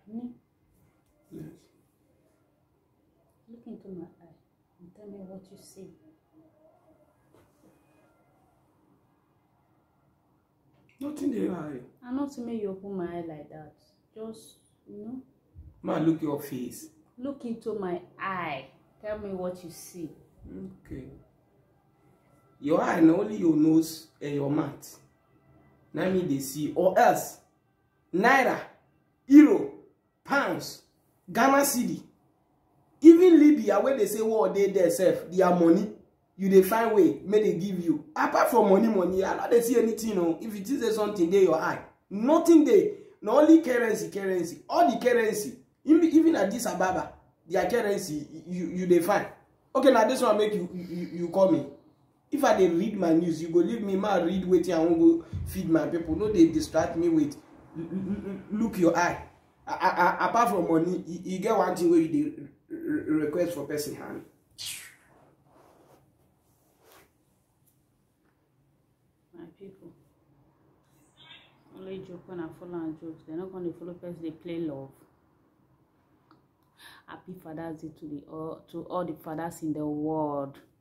Hmm? Yes. Look into my eye and tell me what you see. Nothing there, eye. I'm not to make you open my eye like that. Just, Ma, look your face. look into my eye. Tell me what you see. Okay. Your eye, not only your nose and your mouth. Now me they see, or else naira, euro, pounds, Ghana cedi, even Libya where they say war they themselves, their money, you they find way, may they give you. Apart from money, I don't see anything. No, if it is something there your eye, nothing there. Not only currency, all the currency, even Addis Ababa, their currency, you they find. Okay, now this one make you call me. If I dey read my news, you go leave me ma read wetin I wan go feed my people. No, they distract me with look your eye. Apart from money, you get one thing where you dey request for person hand. My people. Only joke when I follow and jokes. They're not going to follow person, they play love. Happy Father's Day to all the fathers in the world.